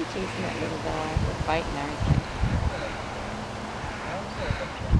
teasing that little guy for fighting and everything.